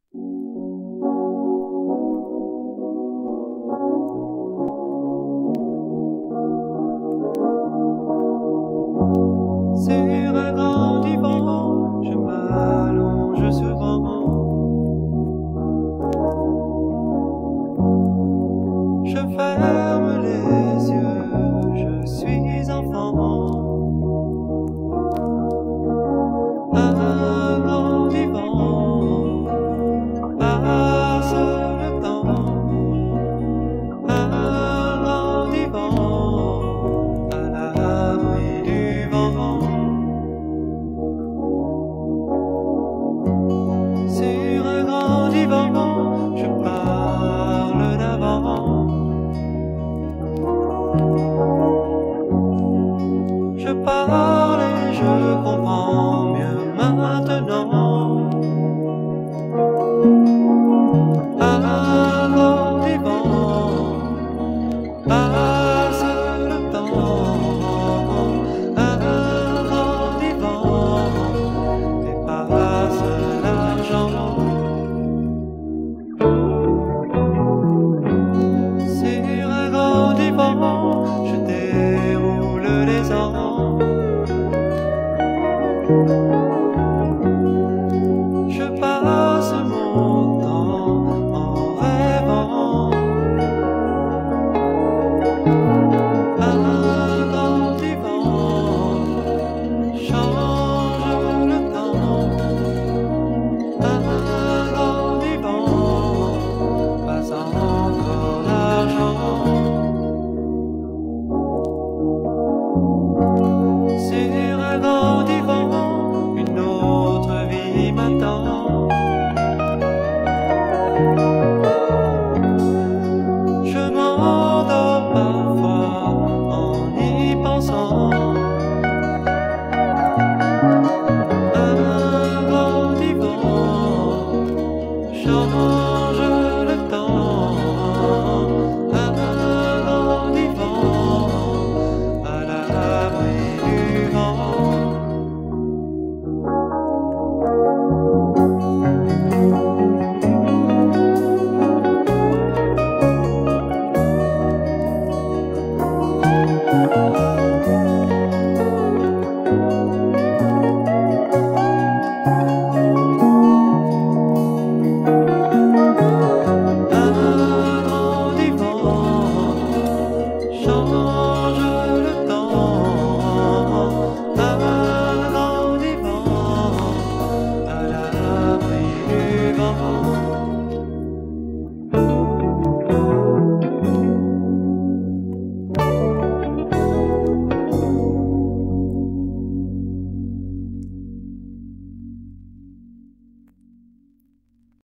Sur un grand divan, je m'allonge souvent. Je ferme les yeux, je suis enfant. Un grand divan passe le temps. Un grand divan à l'abri du vent. Sur un grand divan, je parle d'avant. Je parle et je comprends mieux maintenant. Un grand divan passe le temps. Un grand divan dépasse l'argent. Sur un grand divan, je déroule les ans. Je passe mon temps en rêvant. Un grand divan change le temps.